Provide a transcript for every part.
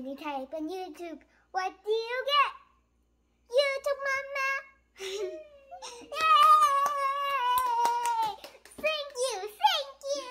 When you type on YouTube, what do you get? YouTube Mama! Yay! Thank you! Thank you!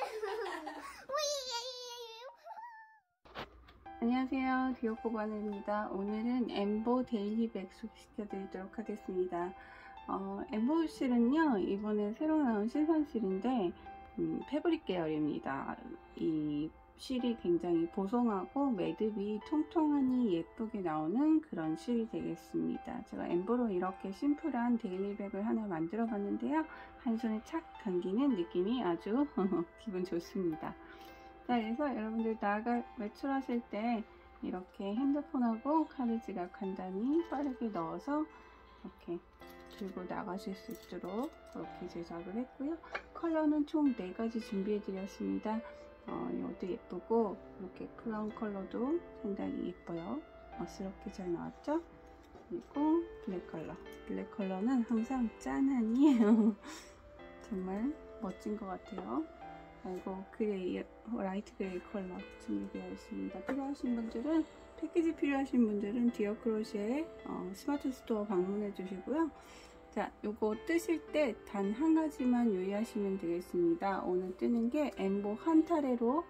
안녕하세요. 디오코바네입니다. 오늘은 엠보 데일리백 소개시켜드리도록 하겠습니다. 엠보실은요, 이번에 새로 나온 신상실인데 패브릭 계열입니다. 이 실이 굉장히 보송하고 매듭이 통통하니 예쁘게 나오는 그런 실이 되겠습니다. 제가 엠보로 이렇게 심플한 데일리백을 하나 만들어 봤는데요. 한 손에 착 감기는 느낌이 아주 기분 좋습니다. 자, 그래서 여러분들 나가 외출하실 때 이렇게 핸드폰하고 카드 지갑 간단히 빠르게 넣어서 이렇게 들고 나가실 수 있도록 그렇게 제작을 했고요. 컬러는 총 4가지 준비해 드렸습니다. 이것도 예쁘고 이렇게 크라운 컬러도 상당히 예뻐요. 멋스럽게 잘 나왔죠? 그리고 블랙 컬러는 항상 짠하니 정말 멋진 것 같아요. 그리고 그레이, 라이트 그레이 컬러 준비되어 있습니다. 필요하신 분들은, 패키지 필요하신 분들은 디어크로시에 스마트 스토어 방문해 주시고요. 자, 요거 뜨실 때 단 한 가지만 유의하시면 되겠습니다. 오늘 뜨는 게 엠보 한 타래로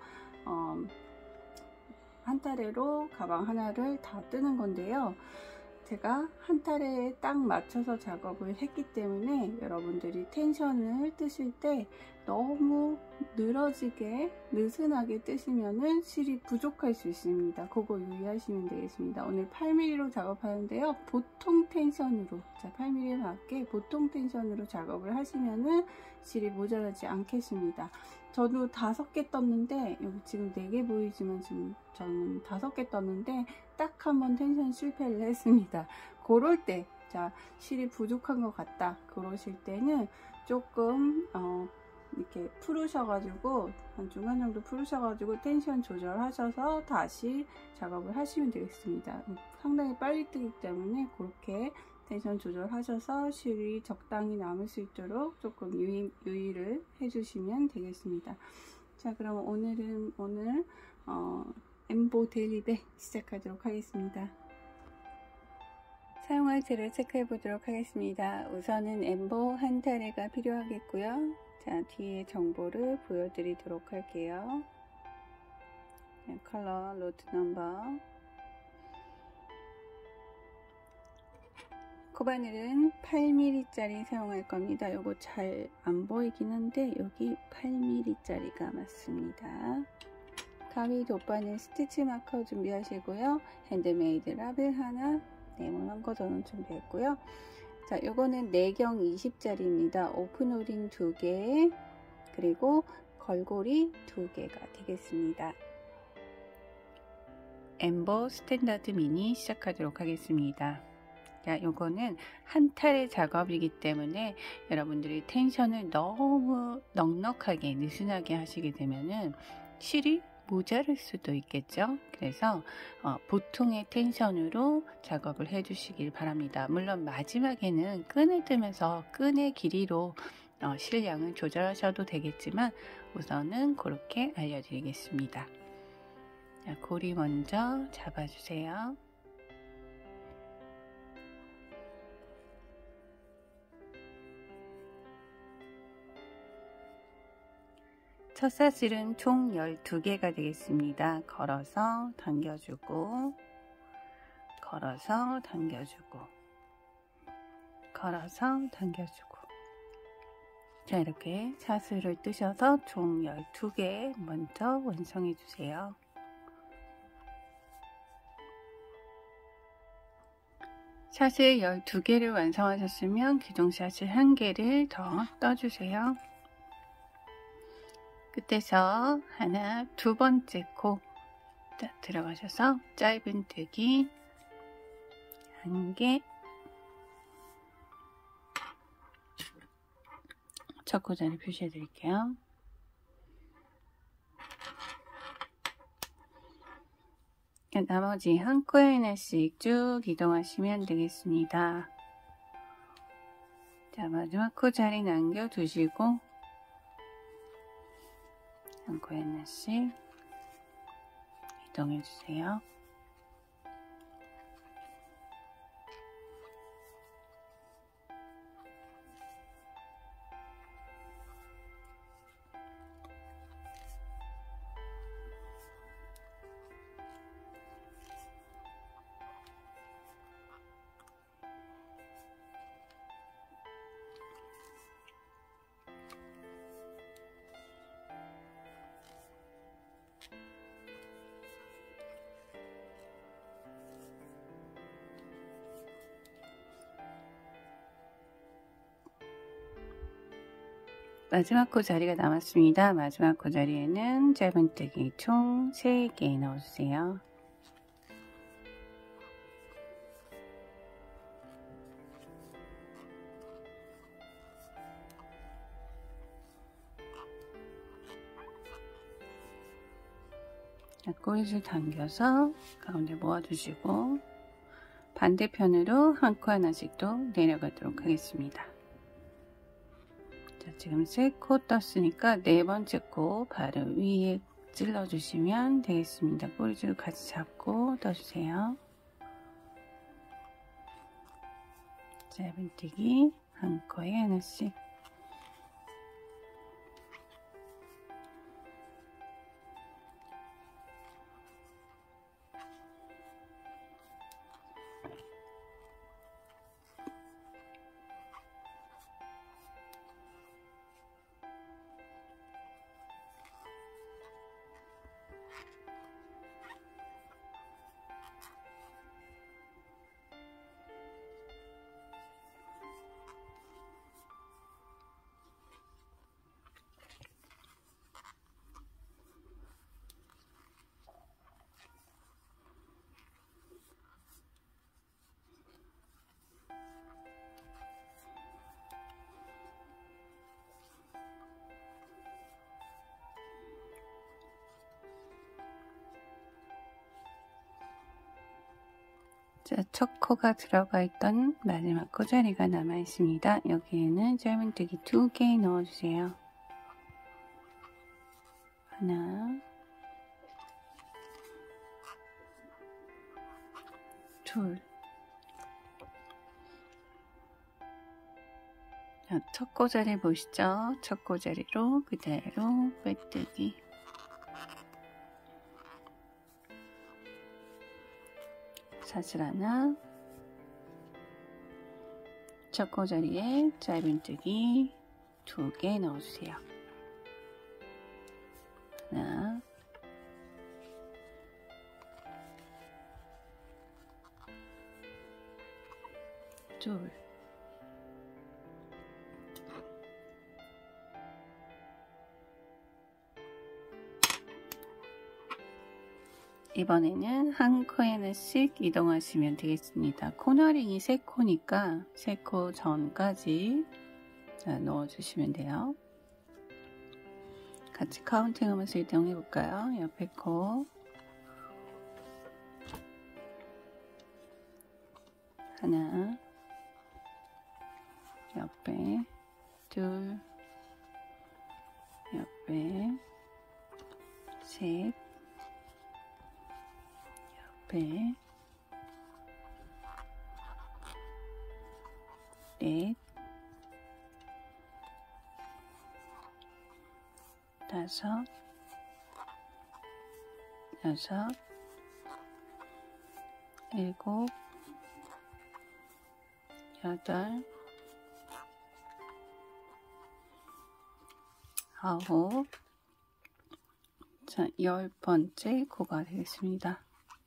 가방 하나를 다 뜨는 건데요. 제가 한 타래에 딱 맞춰서 작업을 했기 때문에 여러분들이 텐션을 뜨실 때 너무 늘어지게 느슨하게 뜨시면은 실이 부족할 수 있습니다. 그거 유의하시면 되겠습니다. 오늘 8mm로 작업하는데요. 보통 텐션으로, 자, 8mm 밖에 보통 텐션으로 작업을 하시면은 실이 모자라지 않겠습니다. 저도 5개 떴는데, 여기 지금 4개 보이지만 지금 저는 5개 떴는데 딱 한 번 텐션 실패를 했습니다. 그럴 때, 자, 실이 부족한 것 같다 그러실 때는 조금 이렇게 풀으셔가지고 한 중간 정도 풀으셔가지고 텐션 조절하셔서 다시 작업을 하시면 되겠습니다. 상당히 빨리 뜨기 때문에 그렇게 텐션 조절하셔서 실이 적당히 남을 수 있도록 조금 유의를 해주시면 되겠습니다. 자, 그럼 오늘 엠보 데일리백 시작하도록 하겠습니다. 사용할 재료 체크해 보도록 하겠습니다. 우선은 엠보 한 타래가 필요하겠고요. 자, 뒤에 정보를 보여드리도록 할게요. 컬러, 로트 넘버. 코바늘은 8mm짜리 사용할 겁니다. 요거 잘 안 보이긴 한데 여기 8mm짜리가 맞습니다. 가위, 돗바늘, 스티치 마커 준비하시고요. 핸드메이드 라벨 하나, 네모난 거 저는 준비했고요. 자, 요거는 내경 20짜리입니다. 오픈 오링 2개, 그리고 걸고리 2개가 되겠습니다. 엠보 스탠다드 미니 시작하도록 하겠습니다. 자, 요거는 한 타래 작업이기 때문에 여러분들이 텐션을 너무 넉넉하게 느슨하게 하시게 되면은 실이 모자랄 수도 있겠죠. 그래서 보통의 텐션으로 작업을 해 주시길 바랍니다. 물론 마지막에는 끈을 뜨면서 끈의 길이로 실량을 조절하셔도 되겠지만 우선은 그렇게 알려드리겠습니다. 자, 고리 먼저 잡아주세요. 첫 사슬은 총 12개가 되겠습니다. 걸어서 당겨주고, 걸어서 당겨주고, 걸어서 당겨주고. 자, 이렇게 사슬을 뜨셔서 총 12개 먼저 완성해 주세요. 샷을 12개를 완성하셨으면 기둥 샷을 1개를 더 떠주세요. 끝에서 하나, 2번째 코 들어가셔서 짧은 뜨기 1개, 첫 코자리 표시해 드릴게요. 나머지 한 코에 하나씩 쭉 이동하시면 되겠습니다. 자, 마지막 코자리 남겨두시고 한 코에 하나씩 이동해 주세요. 마지막 코 자리가 남았습니다. 마지막 코 자리에는 짧은뜨기 총 3개 넣어주세요. 꼬리줄 당겨서 가운데 모아주시고 반대편으로 한 코 하나씩 또 내려가도록 하겠습니다. 자, 지금 3코 떴으니까 4번째 코 바로 위에 찔러주시면 되겠습니다. 꼬리줄 같이 잡고 떠주세요. 짧은뜨기 한 코에 하나씩. 자, 첫 코가 들어가 있던 마지막 코자리가 남아 있습니다. 여기에는 짧은뜨기 2개 넣어주세요. 하나, 둘. 자, 첫 코자리 보시죠? 첫 코자리로 그대로 빼뜨기. 사슬 하나, 첫 코자리에 짧은뜨기 2개 넣어주세요. 하나, 둘, 이번에는 한 코에 하나씩 이동하시면 되겠습니다. 코너링이 3코니까 3코 전까지 넣어주시면 돼요. 같이 카운팅하면서 이동해 볼까요? 옆에 코 하나, 옆에 둘, 옆에 셋, 옆에 넷, 다섯, 여섯, 일곱, 여덟, 아홉. 자, 10번째 코가 되겠습니다.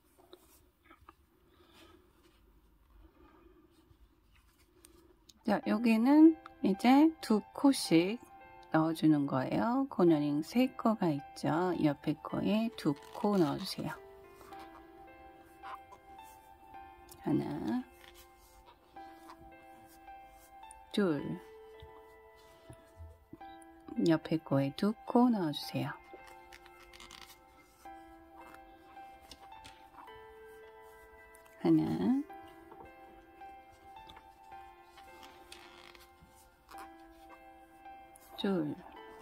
자, 여기는 이제 2코씩 넣어주는 거예요. 코너링 3코가 있죠. 옆에 코에 2코 넣어주세요. 하나, 둘, 옆에 코에 2코 넣어주세요. 하나, 둘.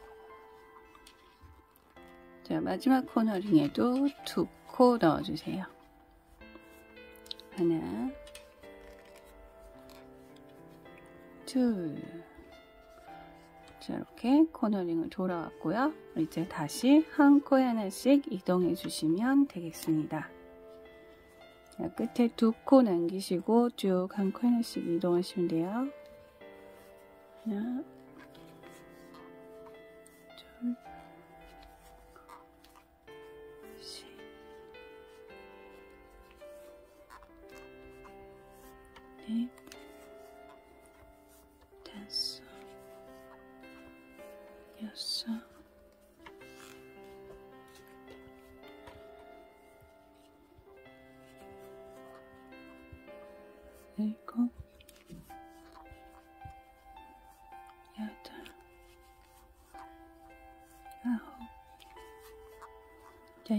자, 마지막 코너링에도 2코 넣어주세요. 하나, 둘. 자, 이렇게 코너링을 돌아왔고요. 이제 다시 한 코에 하나씩 이동해 주시면 되겠습니다. 자, 끝에 2코 남기시고 쭉 한 코 하나씩 이동하시면 돼요. 하나, 둘, 셋, 넷, 다섯, 여섯, 일곱, 여덟, 아홉, 자,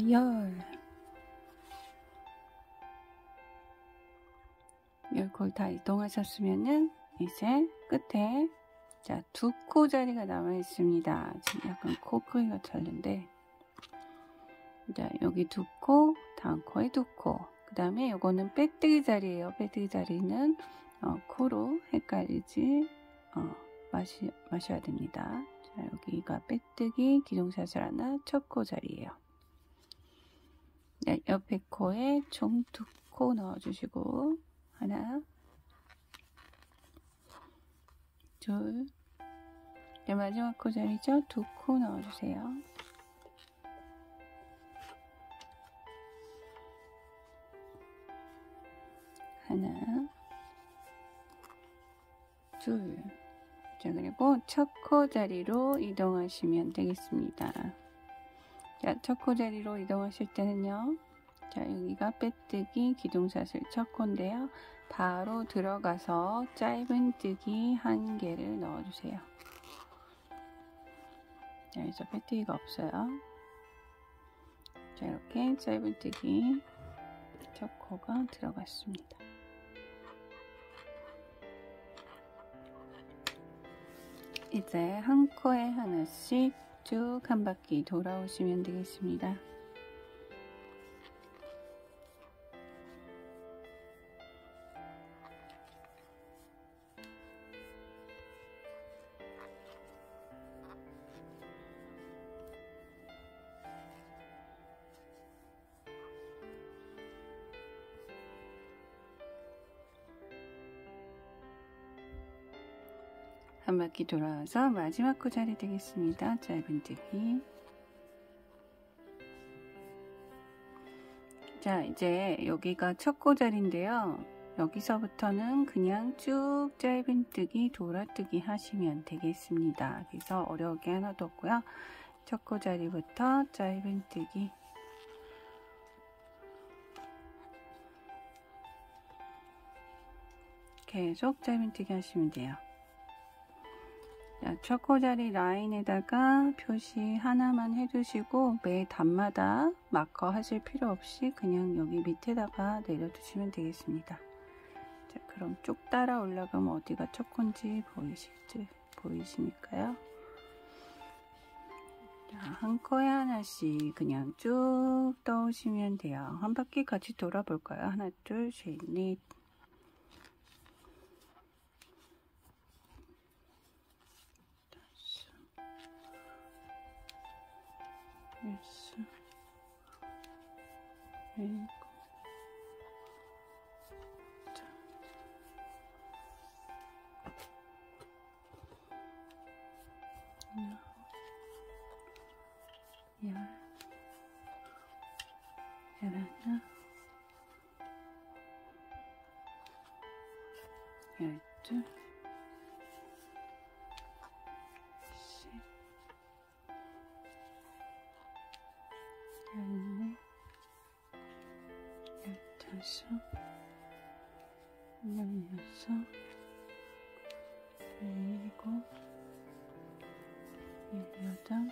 열 거의 다 이동하셨으면은 이제 끝에 자, 두 코 자리가 남아 있습니다. 지금 약간 코 크기가 다른데 자, 여기 두 코, 다음 코에 두 코. 그 다음에 요거는 빼뜨기 자리예요. 빼뜨기 자리는 코로 헷갈리지 마셔야 됩니다. 자, 여기가 빼뜨기 기둥샷을 하나 첫 코 자리예요. 네, 옆에 코에 총 두 코 넣어주시고 하나, 둘, 네, 마지막 코 자리죠? 두 코 넣어주세요. 하나, 둘. 자, 그리고 첫 코 자리로 이동하시면 되겠습니다. 자, 첫 코 자리로 이동하실 때는요. 자, 여기가 빼뜨기 기둥샷을 첫 코인데요. 바로 들어가서 짧은 뜨기 한 개를 넣어주세요. 자, 여기서 빼뜨기가 없어요. 자, 이렇게 짧은 뜨기 첫 코가 들어갔습니다. 이제 한 코에 하나씩 쭉 한 바퀴 돌아오시면 되겠습니다. 한 바퀴 돌아와서 마지막 코 자리 되겠습니다. 짧은 뜨기. 자, 이제 여기가 첫 코 자리인데요. 여기서부터는 그냥 쭉 짧은 뜨기, 돌아뜨기 하시면 되겠습니다. 그래서 어려울 게 하나도 없고요. 첫 코 자리부터 짧은 뜨기. 계속 짧은 뜨기 하시면 돼요. 자, 첫 코 자리 라인에다가 표시 하나만 해두시고 매 단마다 마커 하실 필요 없이 그냥 여기 밑에다가 내려두시면 되겠습니다. 자, 그럼 쭉 따라 올라가면 어디가 첫 코인지 보이시니까요. 자, 한 코에 하나씩 그냥 쭉 떠오시면 돼요. 한 바퀴 같이 돌아볼까요? 하나, 둘, 셋, 넷. 여섯, 일곱, 열, 열하나, 열둘, 셋, 열넷, 열다섯, 열여섯, 열일곱, 열여덟,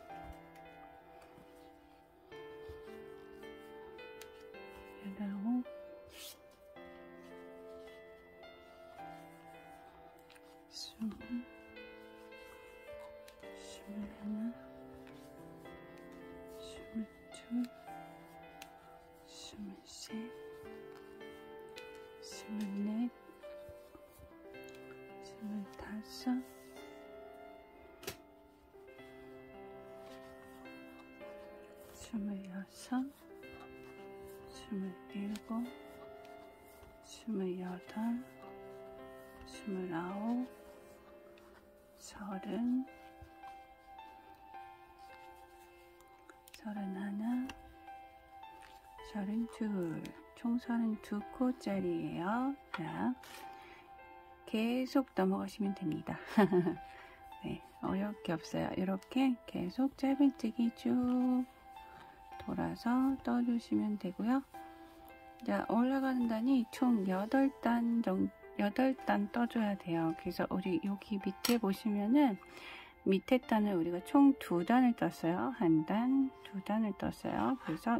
열아홉, 스물, 스물하나, 스물둘, 스물셋, 스물넷, 스물다섯, 스물여섯, 스물일곱, 스물여덟, 스물아홉, 서른, 서른하나, 서른둘, 총 32코짜리예요. 자, 계속 넘어가시면 됩니다. 네. 어려울 게 없어요. 이렇게 계속 짧은뜨기 쭉 돌아서 떠주시면 되고요. 자, 올라가는 단이 총 8단 정도, 8단 떠줘야 돼요. 그래서 우리 여기 밑에 보시면은 밑에 단을 우리가 총 2단을 떴어요. 1단, 2단을 떴어요. 그래서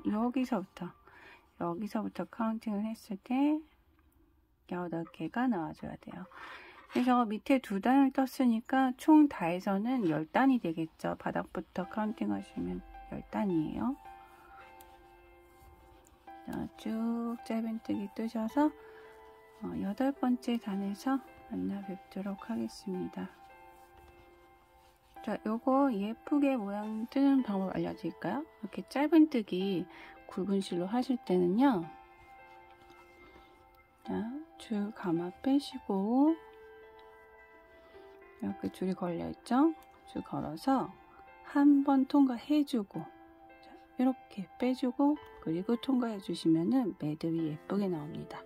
여기서부터 카운팅을 했을 때 8개가 나와줘야 돼요. 그래서 밑에 2단을 떴으니까 총 다 해서는 10단이 되겠죠. 바닥부터 카운팅 하시면 10단이에요. 자, 쭉 짧은뜨기 뜨셔서 8번째 단에서 만나 뵙도록 하겠습니다. 자, 요거 예쁘게 모양 뜨는 방법 알려드릴까요? 이렇게 짧은뜨기 굵은 실로 하실 때는요. 자, 줄 감아 빼시고 이렇게 줄이 걸려있죠? 줄 걸어서 한 번 통과해주고 자, 이렇게 빼주고 그리고 통과해 주시면은 매듭이 예쁘게 나옵니다.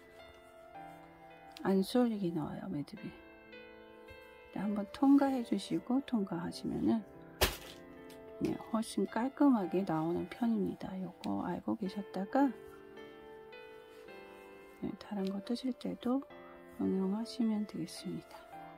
안 쏠리게 나와요, 매듭이. 한번 통과해 주시고 통과하시면은 네, 훨씬 깔끔하게 나오는 편입니다. 요거 알고 계셨다가 네, 다른 거 뜨실 때도 응용하시면 되겠습니다.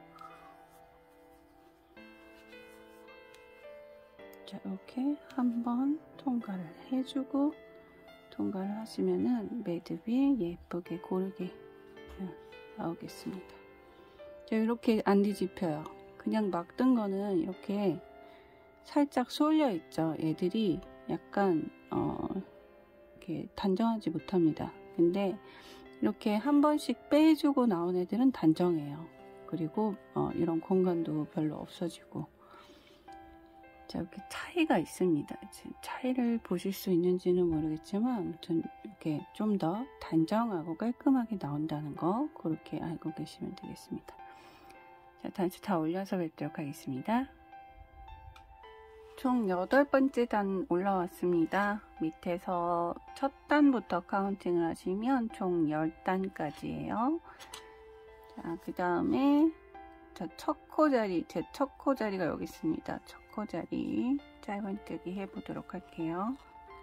자, 이렇게 한번 통과를 해주고 통과를 하시면은 매듭이 예쁘게 고르게 나오겠습니다. 자, 이렇게 안 뒤집혀요. 그냥 막 뜬 거는 이렇게 살짝 쏠려 있죠. 얘들이 약간 이렇게 단정하지 못합니다. 근데 이렇게 한 번씩 빼주고 나온 애들은 단정해요. 그리고 이런 공간도 별로 없어지고. 자, 이렇게 차이가 있습니다. 지금 차이를 보실 수 있는지는 모르겠지만 아무튼 이렇게 좀 더 단정하고 깔끔하게 나온다는 거 그렇게 알고 계시면 되겠습니다. 자, 단수 다 올려서 뵙도록 하겠습니다. 총 8번째 단 올라왔습니다. 밑에서 첫 단부터 카운팅을 하시면 총 10단까지예요. 자, 그 다음에 첫 코자리, 제 첫 코자리가 여기 있습니다. 첫 코자리 짧은뜨기 해보도록 할게요.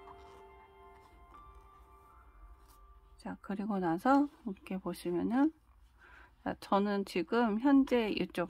자, 그리고 나서 이렇게 보시면은 자, 저는 지금 현재 이쪽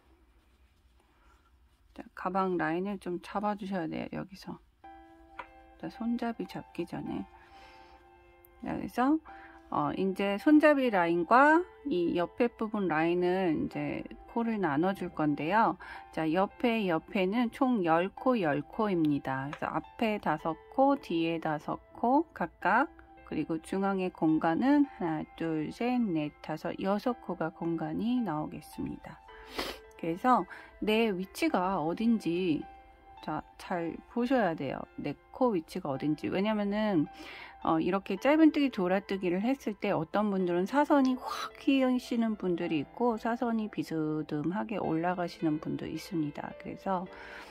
자, 가방 라인을 좀 잡아주셔야 돼요. 여기서 자, 손잡이 잡기 전에 자, 그래서 이제 손잡이 라인과 이 옆에 부분 라인을 이제 코를 나눠 줄 건데요. 자, 옆에는 총 10코 10코입니다. 그래서 앞에 5코, 뒤에 5코 각각, 그리고 중앙의 공간은 하나, 둘, 셋, 넷, 다섯, 6코가 공간이 나오겠습니다. 그래서 내 위치가 어딘지 자, 잘 보셔야 돼요. 내 코 위치가 어딘지. 왜냐면은 이렇게 짧은뜨기 돌아뜨기를 했을 때 어떤 분들은 사선이 확 휘시는 분들이 있고 사선이 비스듬하게 올라가시는 분도 있습니다. 그래서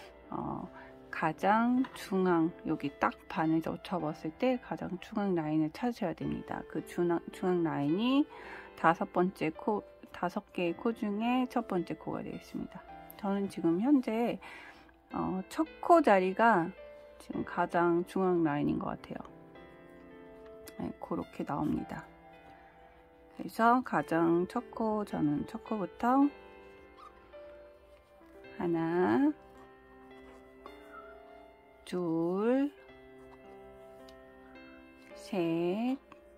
가장 중앙, 여기 딱 반에서 접었을 때 가장 중앙 라인을 찾으셔야 됩니다. 그 중앙 라인이 5번째 코, 5개의 코 중에 첫 번째 코가 되겠습니다. 저는 지금 현재 첫 코 자리가 지금 가장 중앙 라인인 것 같아요. 네, 그렇게 나옵니다. 그래서 가장 첫 코, 저는 첫 코부터 하나, 둘, 셋,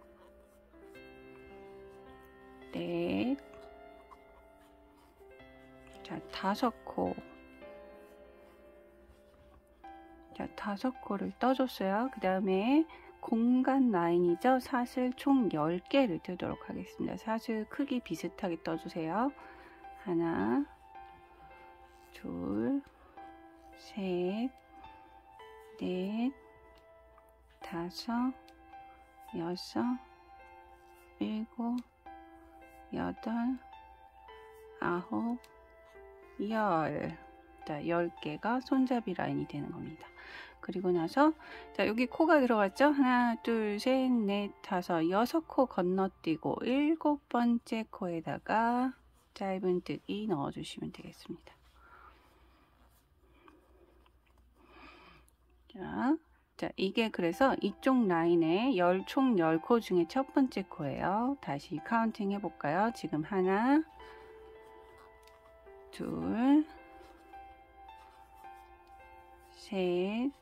넷, 자, 5코. 자, 5코를 떠줬어요. 그 다음에 공간 라인이죠. 사슬 총 10개를 뜨도록 하겠습니다. 사슬 크기 비슷하게 떠주세요. 하나, 둘, 셋, 넷, 다섯, 여섯, 일곱, 여덟, 아홉, 열. 자, 10개가 손잡이 라인이 되는 겁니다. 그리고 나서 자, 여기 코가 들어갔죠? 하나, 둘, 셋, 넷, 다섯, 6코 건너뛰고 7번째 코에다가 짧은뜨기 넣어주시면 되겠습니다. 자, 이게 그래서 이쪽 라인에 총 10코 중에 첫 번째 코예요. 다시 카운팅 해볼까요? 지금 하나, 둘, 셋,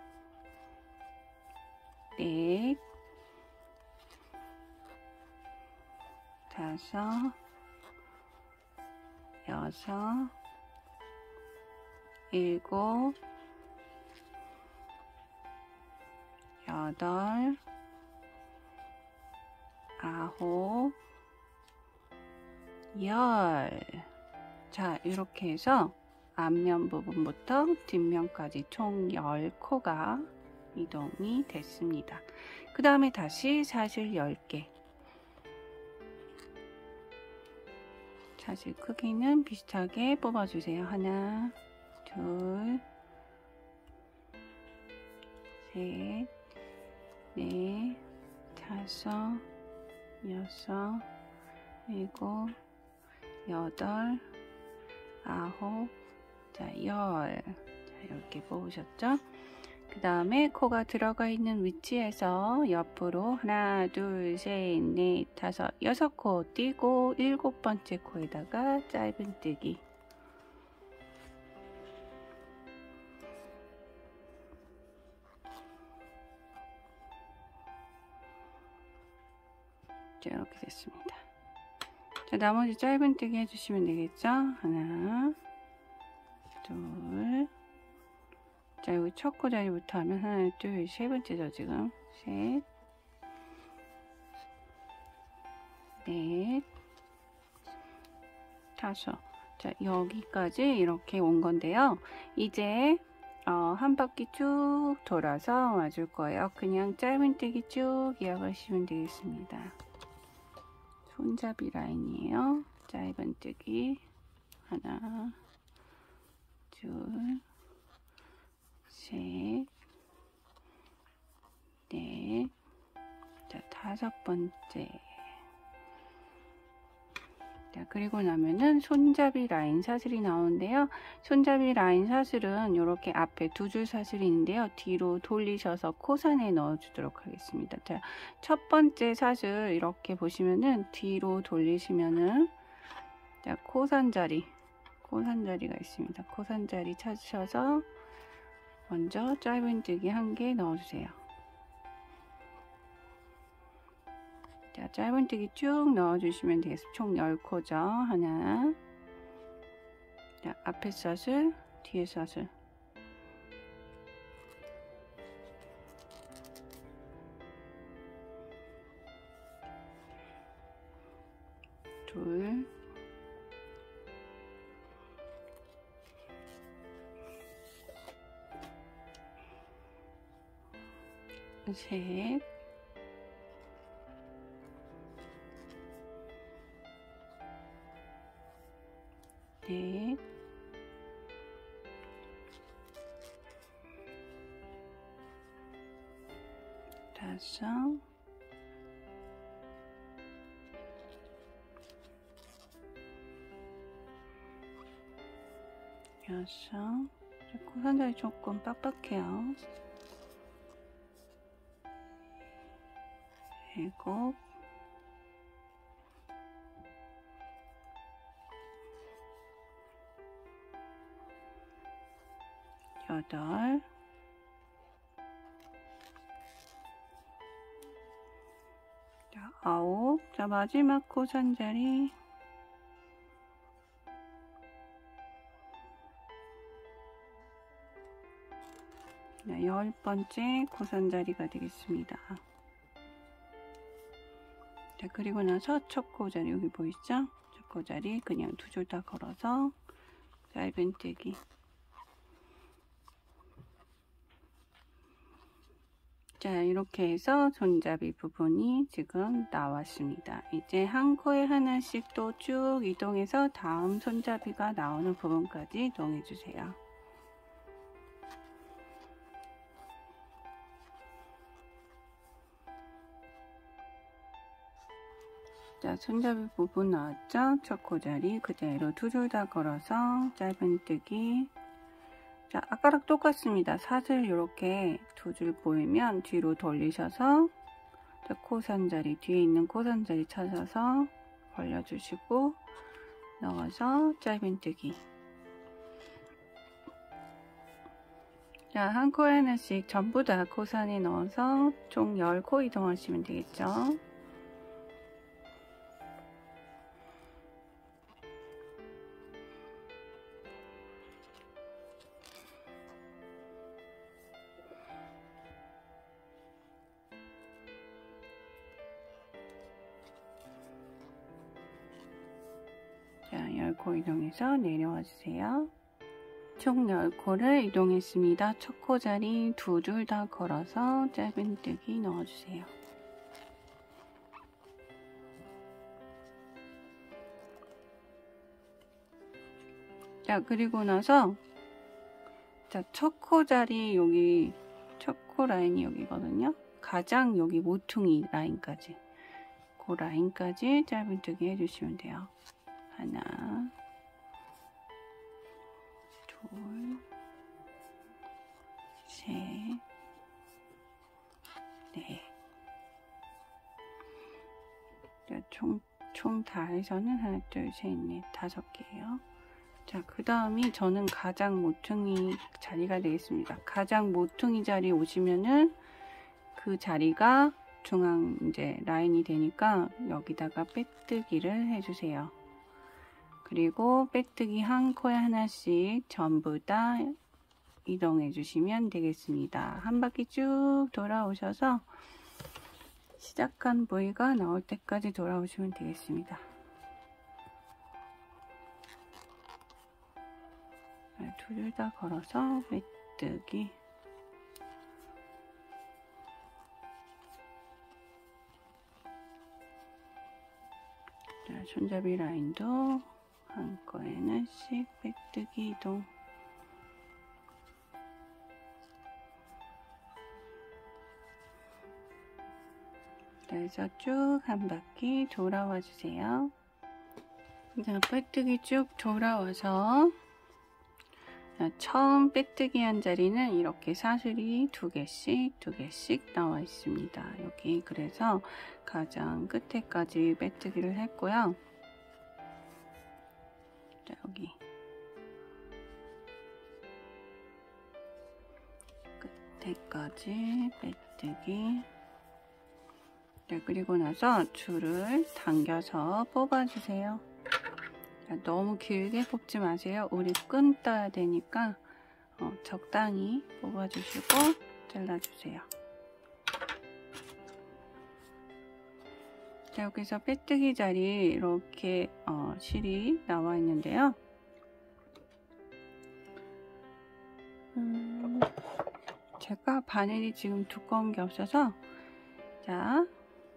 넷, 다섯, 여섯, 일곱, 여덟, 아홉, 열. 자, 이렇게 해서 앞면 부분부터 뒷면까지 총 10코가 이동이 됐습니다. 그 다음에 다시 사슬 10개. 사슬 크기는 비슷하게 뽑아주세요. 하나, 둘, 셋, 넷, 다섯, 여섯, 일곱, 여덟, 아홉, 자, 열. 자, 이렇게 뽑으셨죠? 그 다음에 코가 들어가 있는 위치에서 옆으로 하나, 둘, 셋, 넷, 다섯, 6코 띄고 7번째 코에다가 짧은뜨기. 자, 이렇게 됐습니다. 자, 나머지 짧은뜨기 해주시면 되겠죠? 하나, 둘, 자, 여기 첫 코 자리부터 하면 하나, 둘, 세 번째죠, 지금. 셋, 넷, 다섯. 자, 여기까지 이렇게 온 건데요. 이제 한 바퀴 쭉 돌아서 와줄 거예요. 그냥 짧은뜨기 쭉 이어가시면 되겠습니다. 손잡이 라인이에요. 짧은뜨기 하나, 둘, 셋, 넷, 자, 5번째. 자, 그리고 나면은 손잡이 라인 사슬이 나오는데요. 손잡이 라인 사슬은 이렇게 앞에 2줄 사슬이 있는데요. 뒤로 돌리셔서 코산에 넣어주도록 하겠습니다. 자, 첫 번째 사슬 이렇게 보시면은 뒤로 돌리시면은 자, 코산자리가 있습니다. 코산자리 찾으셔서 먼저 짧은뜨기 1개 넣어주세요. 자, 짧은뜨기 쭉 넣어주시면 되겠습니다. 총 10코죠. 하나, 자, 앞에 사슬, 뒤에 사슬. 둘, 셋, 넷, 다섯, 여섯. 코산자리 조금 빡빡해요. 일곱, 여덟, 자, 9. 자, 마지막 코산자리. 자, 10번째 코산자리가 되겠습니다. 자, 그리고 나서 첫 코자리 여기 보이시죠? 첫 코자리 그냥 2줄 다 걸어서 짧은뜨기. 자, 이렇게 해서 손잡이 부분이 지금 나왔습니다. 이제 한 코에 하나씩 또 쭉 이동해서 다음 손잡이가 나오는 부분까지 이동해 주세요. 자, 손잡이 부분 나왔죠? 첫 코자리 그대로 2줄 다 걸어서 짧은뜨기. 자, 아까랑 똑같습니다. 사슬 이렇게 두 줄 보이면 뒤로 돌리셔서 코산자리, 뒤에 있는 코산자리 찾아서 벌려주시고 넣어서 짧은뜨기. 자, 한 코에 하나씩 전부 다 코산에 넣어서 총 10코 이동하시면 되겠죠. 자, 10코 이동해서 내려와 주세요. 총 10코를 이동했습니다. 첫 코 자리 두 줄 다 걸어서 짧은뜨기 넣어주세요. 자, 그리고 나서 자, 첫 코 자리 여기 첫 코 라인이 여기거든요. 가장 여기 모퉁이 라인까지 그 라인까지 짧은뜨기 해주시면 돼요. 하나, 둘, 셋, 넷. 총 다 해서는 하나, 둘, 셋, 넷, 5개예요. 자, 그 다음이 저는 가장 모퉁이 자리가 되겠습니다. 가장 모퉁이 자리 오시면은 그 자리가 중앙 이제 라인이 되니까 여기다가 빼뜨기를 해주세요. 그리고 빼뜨기 한 코에 하나씩 전부 다 이동해 주시면 되겠습니다. 한 바퀴 쭉 돌아오셔서 시작한 부위가 나올 때까지 돌아오시면 되겠습니다. 두 줄 다 걸어서 빼뜨기. 자, 손잡이 라인도 한 코에 하나씩 빼뜨기 이동. 그래서 쭉 한 바퀴 돌아와 주세요. 자, 빼뜨기 쭉 돌아와서 자, 처음 빼뜨기 한 자리는 이렇게 사슬이 두 개씩 나와 있습니다. 여기 그래서 가장 끝에까지 빼뜨기를 했고요. 자, 여기 끝에까지 빼뜨기. 자, 그리고 나서 줄을 당겨서 뽑아주세요. 자, 너무 길게 뽑지 마세요. 우리 끈 떠야 되니까 적당히 뽑아주시고 잘라주세요. 자, 여기서 빼뜨기 자리 이렇게 실이 나와 있는데요. 제가 바늘이 지금 두꺼운 게 없어서 자,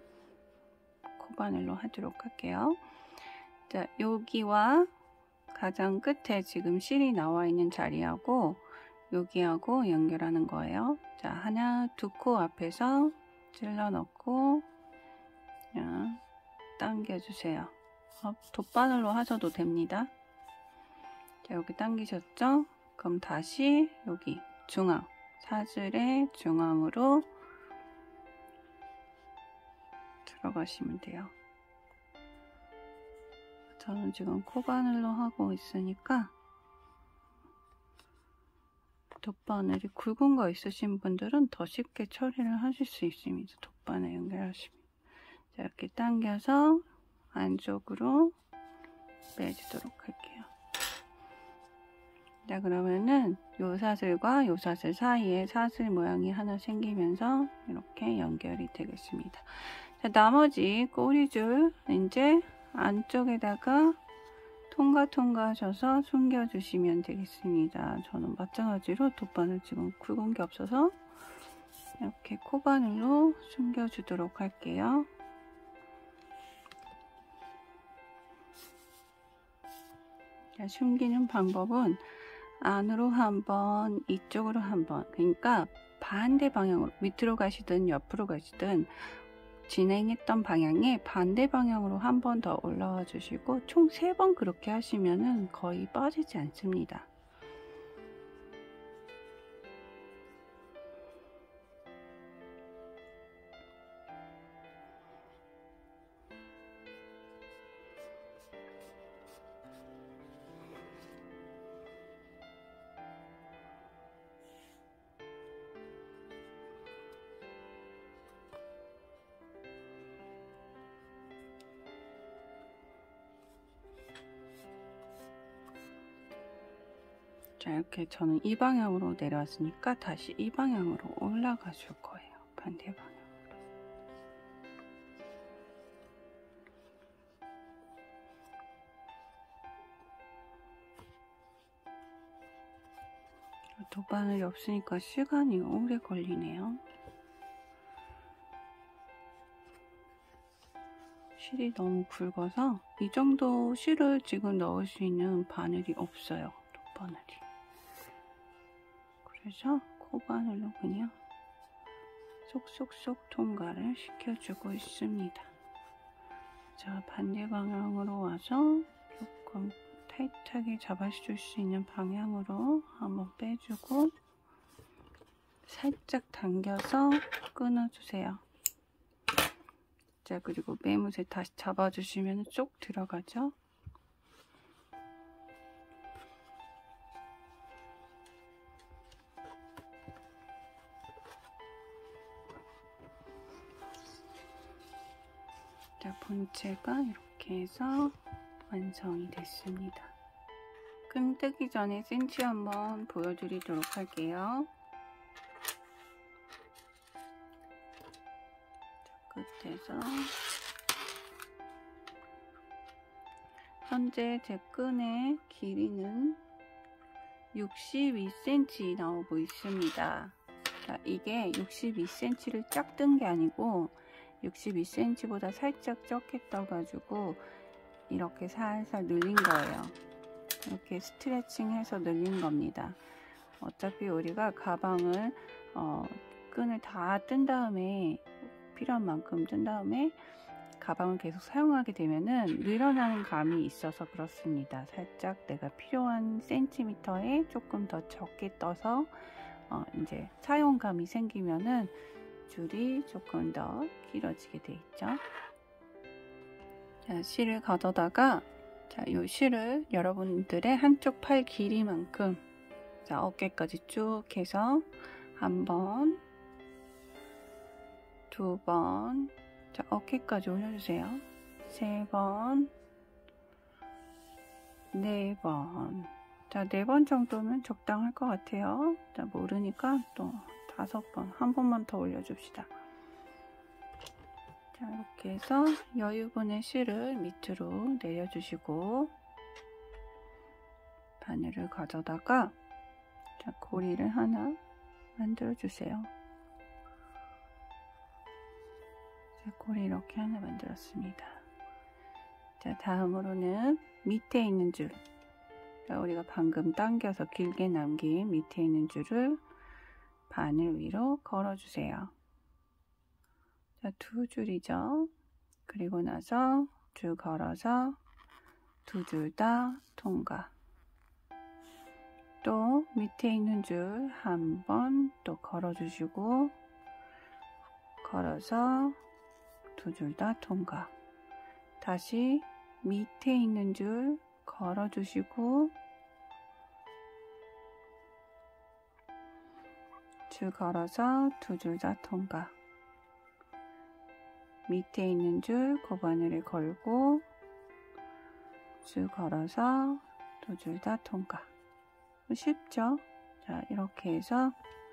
코바늘로 하도록 할게요. 자, 여기와 가장 끝에 지금 실이 나와 있는 자리하고 여기하고 연결하는 거예요. 자, 하나, 두 코 앞에서 찔러 넣고 그냥 당겨주세요. 돗바늘로 하셔도 됩니다. 자, 여기 당기셨죠? 그럼 다시 여기 중앙, 사슬의 중앙으로 들어가시면 돼요. 저는 지금 코바늘로 하고 있으니까 돗바늘이 굵은 거 있으신 분들은 더 쉽게 처리를 하실 수 있습니다. 돗바늘 연결하시면. 자, 이렇게 당겨서 안쪽으로 빼주도록 할게요. 자, 그러면은 요 사슬과 요 사슬 사이에 사슬 모양이 하나 생기면서 이렇게 연결이 되겠습니다. 자, 나머지 꼬리줄 이제 안쪽에다가 통과 하셔서 숨겨주시면 되겠습니다. 저는 마찬가지로 돗바늘 지금 굵은 게 없어서 이렇게 코바늘로 숨겨주도록 할게요. 자, 숨기는 방법은 안으로 한번, 이쪽으로 한번, 그러니까 반대 방향으로 밑으로 가시든 옆으로 가시든 진행했던 방향에 반대 방향으로 한 번 더 올라와 주시고 총 3번 그렇게 하시면은 거의 빠지지 않습니다. 자, 이렇게 저는 이 방향으로 내려왔으니까 다시 이 방향으로 올라가 줄 거예요. 반대 방향으로. 도바늘이 없으니까 시간이 오래 걸리네요. 실이 너무 굵어서 이 정도 실을 지금 넣을 수 있는 바늘이 없어요. 돗바늘이. 그래서 코바늘로 그냥 쏙쏙쏙 통과를 시켜주고 있습니다. 자, 반대 방향으로 와서 조금 타이트하게 잡아줄 수 있는 방향으로 한번 빼주고 살짝 당겨서 끊어주세요. 자, 그리고 매무새 다시 잡아주시면 쏙 들어가죠. 자, 본체가 이렇게 해서 완성이 됐습니다. 끈 뜨기 전에 센치 한번 보여드리도록 할게요. 자, 끝에서 현재 제 끈의 길이는 62cm 나오고 있습니다. 자, 이게 62cm를 쫙 뜬 게 아니고 62cm보다 살짝 적게 떠가지고 이렇게 살살 늘린 거예요. 이렇게 스트레칭해서 늘린 겁니다. 어차피 우리가 가방을 끈을 다 뜬 다음에 필요한 만큼 뜬 다음에 가방을 계속 사용하게 되면은 늘어나는 감이 있어서 그렇습니다. 살짝 내가 필요한 센티미터에 조금 더 적게 떠서 이제 사용감이 생기면은 줄이 조금 더 길어지게 돼 있죠. 자, 실을 가져다가 자, 이 실을 여러분들의 한쪽 팔 길이만큼 자, 어깨까지 쭉 해서 한 번, 두 번, 자, 어깨까지 올려주세요. 세 번, 네 번. 자, 4번 정도면 적당할 것 같아요. 자, 모르니까 또 5번, 한 번만 더 올려줍시다. 자, 이렇게 해서 여유분의 실을 밑으로 내려주시고 바늘을 가져다가 자, 고리를 하나 만들어주세요. 자, 고리 이렇게 하나 만들었습니다. 자, 다음으로는 밑에 있는 줄, 자, 우리가 방금 당겨서 길게 남긴 밑에 있는 줄을 바늘 위로 걸어주세요. 자, 2줄이죠. 그리고 나서 줄 걸어서 2줄 다 통과. 또 밑에 있는 줄 한 번 또 걸어주시고 걸어서 2줄 다 통과. 다시 밑에 있는 줄 걸어주시고 줄 걸어서 2줄 다 통과. 밑에 있는 줄 고바늘을 걸고 줄 걸어서 2줄 다 통과. 쉽죠? 자, 이렇게 해서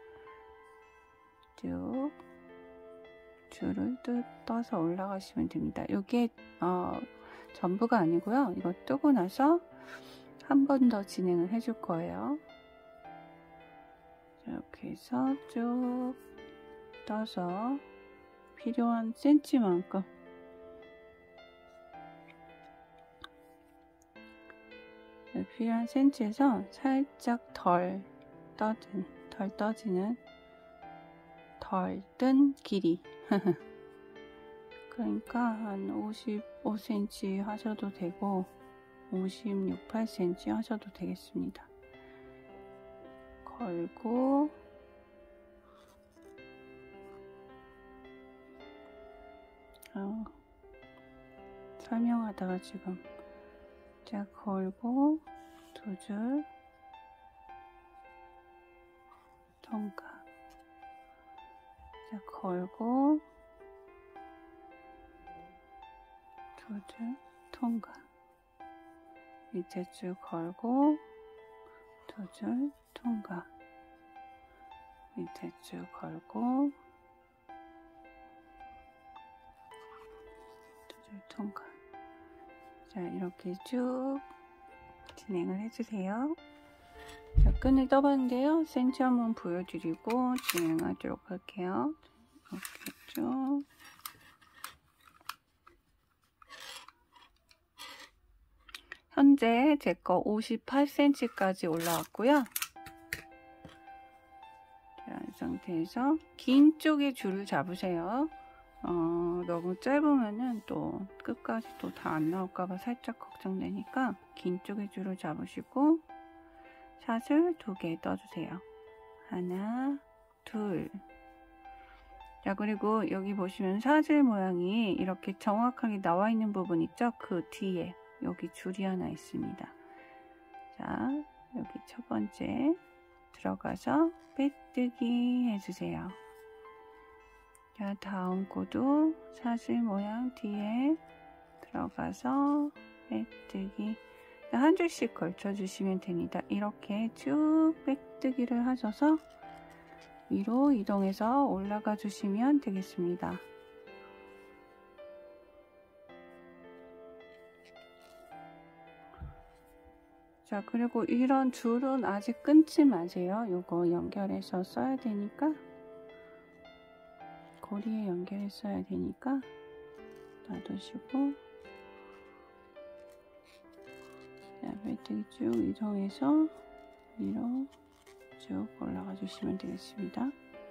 쭉 줄을 떠서 올라가시면 됩니다. 이게 전부가 아니고요. 이거 뜨고 나서 한 번 더 진행을 해줄 거예요. 자, 이렇게 해서 쭉 떠서 필요한 센치만큼 필요한 센치에서 살짝 덜 떠지는 덜 뜬 길이 그러니까 한 55cm 하셔도 되고 56, 8cm 하셔도 되겠습니다. 걸고 설명하다가 지금 자, 걸고 2줄 통과. 자, 걸고 2줄 통과. 이제 줄 걸고 두 줄 통과. 밑에 쭉 걸고 두 줄 통과. 자, 이렇게 쭉 진행을 해주세요. 자, 끈을 떠봤는데요. 센치 한번 보여드리고 진행하도록 할게요. 이렇게 쭉. 현재 제 거 58cm까지 올라왔고요. 자, 이 상태에서 긴 쪽에 줄을 잡으세요. 너무 짧으면은 또 끝까지 또 다 안 나올까봐 살짝 걱정되니까 긴 쪽에 줄을 잡으시고 샷을 2개 떠주세요. 하나, 둘. 자, 그리고 여기 보시면 사슬 모양이 이렇게 정확하게 나와 있는 부분 있죠? 그 뒤에 여기 줄이 하나 있습니다. 자, 여기 첫 번째 들어가서 빼뜨기 해주세요. 자, 다음 코도 사슬 모양 뒤에 들어가서 빼뜨기. 한 줄씩 걸쳐주시면 됩니다. 이렇게 쭉 빼뜨기를 하셔서 위로 이동해서 올라가 주시면 되겠습니다. 자, 그리고 이런 줄은 아직 끊지 마세요. 요거 연결해서 써야 되니까, 고리에 연결해 써야 되니까 놔두시고, 자, 빼뜨기 쭉 이동해서 위로 쭉 올라가 주시면 되겠습니다.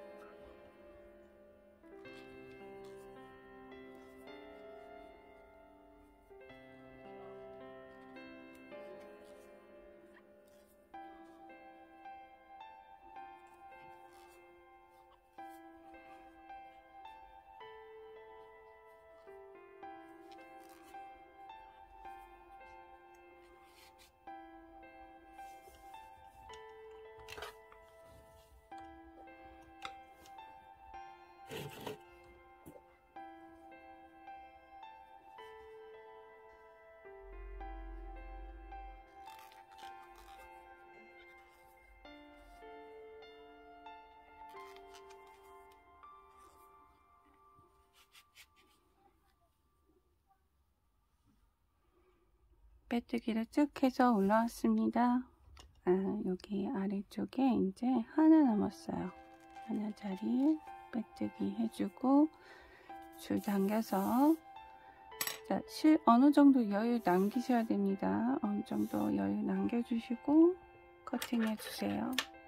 빼뜨기를 쭉 해서 올라왔습니다. 여기 아래쪽에 이제 하나 남았어요. 하나짜리 빼뜨기 해주고 줄 당겨서, 자, 어느 정도 여유 남기셔야 됩니다. 어느 정도 여유 남겨주시고 커팅 해주세요.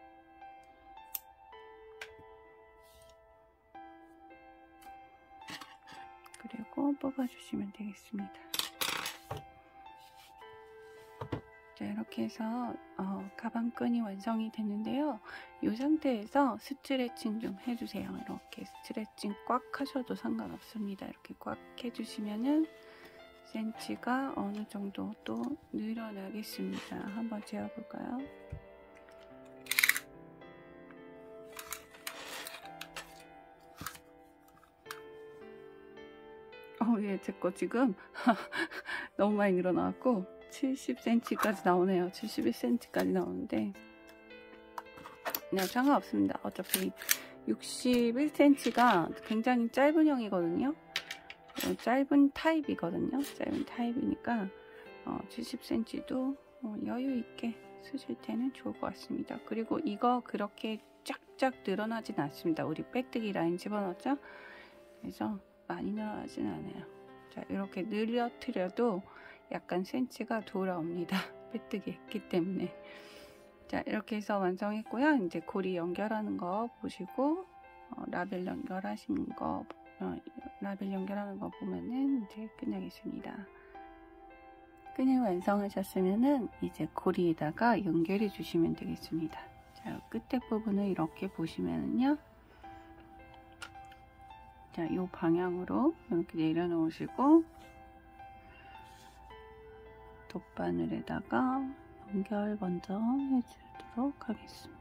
그리고 뽑아주시면 되겠습니다. 자, 이렇게 해서 가방끈이 완성이 됐는데요. 이 상태에서 스트레칭 좀 해주세요. 이렇게 스트레칭 꽉 하셔도 상관없습니다. 이렇게 꽉 해주시면은 센치가 어느 정도 또 늘어나겠습니다. 한번 재어볼까요? 예, 제 거 지금 너무 많이 늘어나왔고 70cm까지 나오네요. 71cm까지 나오는데 그냥 상관없습니다. 어차피 61cm가 굉장히 짧은 형이거든요. 짧은 타입이거든요. 짧은 타입이니까 70cm도 여유 있게 쓰실 때는 좋을 것 같습니다. 그리고 이거 그렇게 쫙쫙 늘어나진 않습니다. 우리 빼뜨기 라인 집어넣었죠? 그래서 많이 늘어나진 않아요. 자, 이렇게 늘려트려도 약간 센치가 돌아옵니다. 빼뜨기 했기 때문에. 자, 이렇게 해서 완성했고요. 이제 고리 연결하는 거 보시고 라벨 연결하시는 거 라벨 연결하는 거 보면은 이제 끝나겠습니다. 끈을 완성하셨으면은 이제 고리에다가 연결해 주시면 되겠습니다. 자, 끝에 부분을 이렇게 보시면은요. 자, 이 방향으로 이렇게 내려놓으시고 돗바늘에다가 연결 먼저 해주도록 하겠습니다.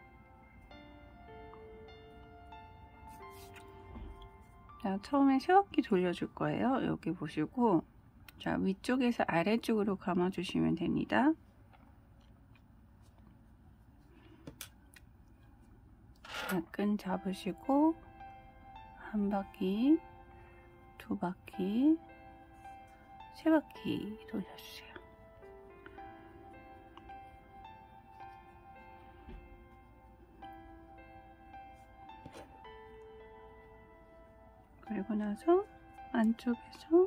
자, 처음에 세웠기 돌려줄 거예요. 여기 보시고, 자, 위쪽에서 아래쪽으로 감아주시면 됩니다. 자, 끈 잡으시고 한 바퀴, 두 바퀴, 세 바퀴 돌려주세요. 그리고 나서 안쪽에서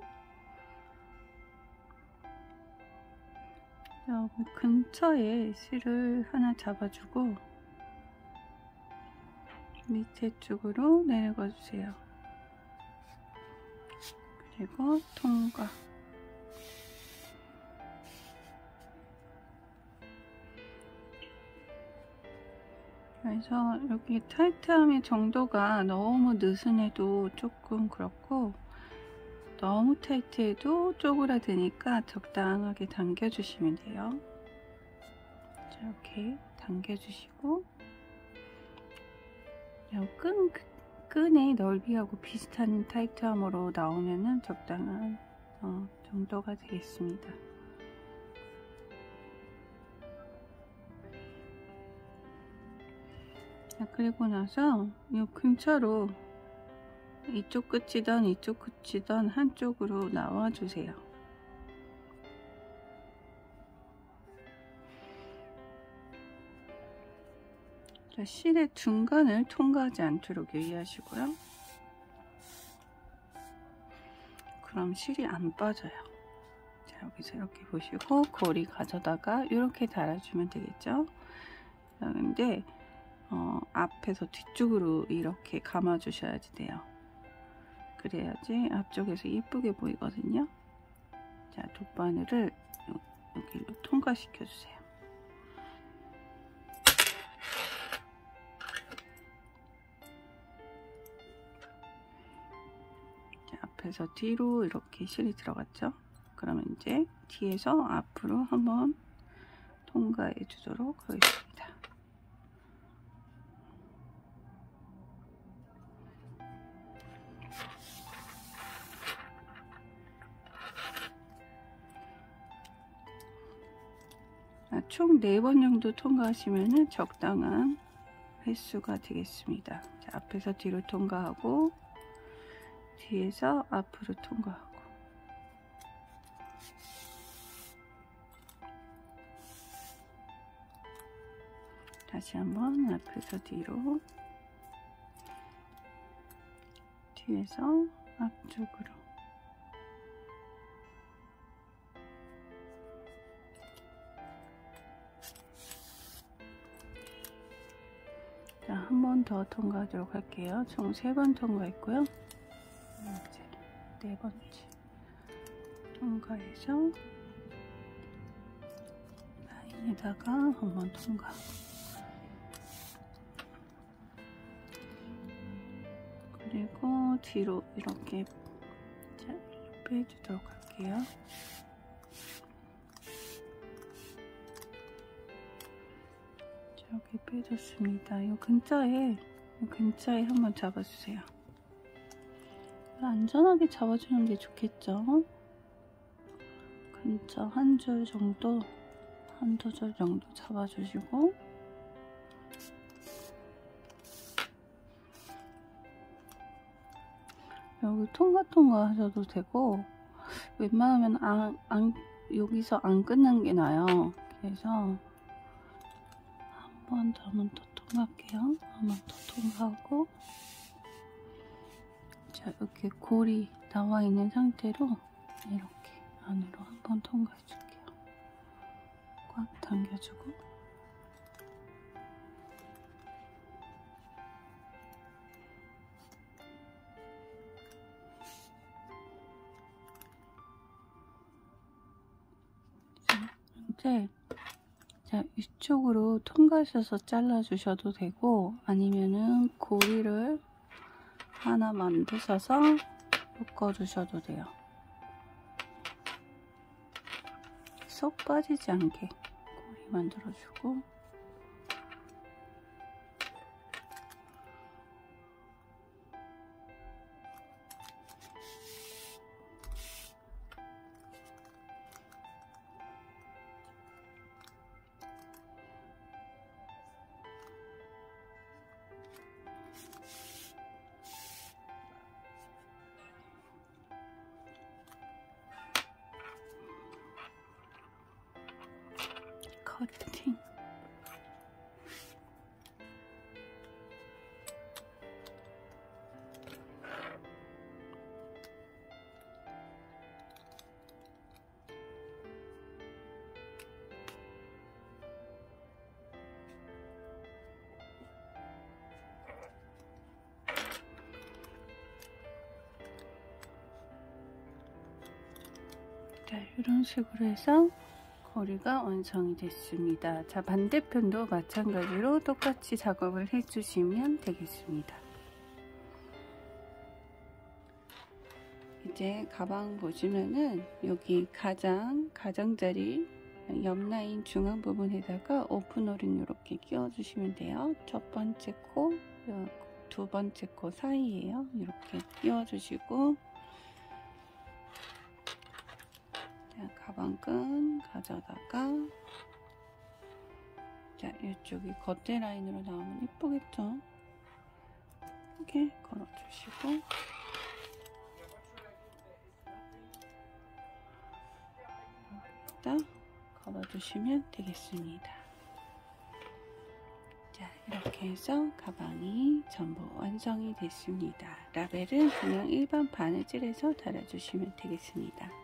여기 근처에 실을 하나 잡아주고 밑에 쪽으로 내려가 주세요. 그리고 통과. 그래서 여기 타이트함의 정도가 너무 느슨해도 조금 그렇고 너무 타이트해도 쪼그라드니까 적당하게 당겨주시면 돼요. 자, 이렇게 당겨주시고 끈의 넓이하고 비슷한 타이트함으로 나오면은 적당한 정도가 되겠습니다. 자, 그리고 나서 이 근처로 이쪽 끝이든 이쪽 끝이든 한쪽으로 나와 주세요. 자, 실의 중간을 통과하지 않도록 유의하시고요. 그럼 실이 안 빠져요. 자, 여기서 이렇게 보시고 고리 가져다가 이렇게 달아주면 되겠죠. 그런데 앞에서 뒤쪽으로 이렇게 감아 주셔야 돼요. 그래야지 앞쪽에서 예쁘게 보이거든요. 자, 돗바늘을 여기로 통과시켜 주세요. 자, 앞에서 뒤로 이렇게 실이 들어갔죠. 그러면 이제 뒤에서 앞으로 한번 통과해 주도록 하겠습니다. 총 4번 정도 통과하시면 적당한 횟수가 되겠습니다. 자, 앞에서 뒤로 통과하고 뒤에서 앞으로 통과하고 다시 한번 앞에서 뒤로 뒤에서 앞쪽으로 자, 한 번 더 통과하도록 할게요. 총 3번 통과했고요. 이제 4번째 통과해서 라인에다가 한 번 통과. 그리고 뒤로 이렇게 빼주도록 할게요. 이렇게 빼줬습니다. 이 근처에 한번 잡아주세요. 안전하게 잡아주는 게 좋겠죠. 근처 한 줄 정도, 한두 줄 정도 잡아주시고 여기 통과 하셔도 되고 웬만하면 여기서 안 끊는 게 나아요. 그래서 한 번 더 통과할게요. 한 번 더 통과하고 자, 이렇게 골이 나와 있는 상태로 이렇게 안으로 한 번 통과해 줄게요. 꽉 당겨주고 이제 자, 이쪽으로 통과하셔서 잘라주셔도 되고 아니면은 고리를 하나 만드셔서 묶어주셔도 돼요. 쏙 빠지지 않게 고리 만들어주고 커팅. 자, 이런 식으로 해서 거리가 완성이 됐습니다. 자, 반대편도 마찬가지로 똑같이 작업을 해주시면 되겠습니다. 이제 가방 보시면은 여기 가장자리 옆 라인 중앙 부분에다가 오픈홀은 이렇게 끼워주시면 돼요. 첫 번째 코, 두 번째 코 사이에요. 이렇게 끼워주시고, 자, 가방끈 가져다가, 자, 이쪽이 겉에 라인으로 나오면 이쁘겠죠? 이렇게 걸어주시고, 여기다 걸어주시면 되겠습니다. 자, 이렇게 해서 가방이 전부 완성이 됐습니다. 라벨은 그냥 일반 바느질해서 달아주시면 되겠습니다.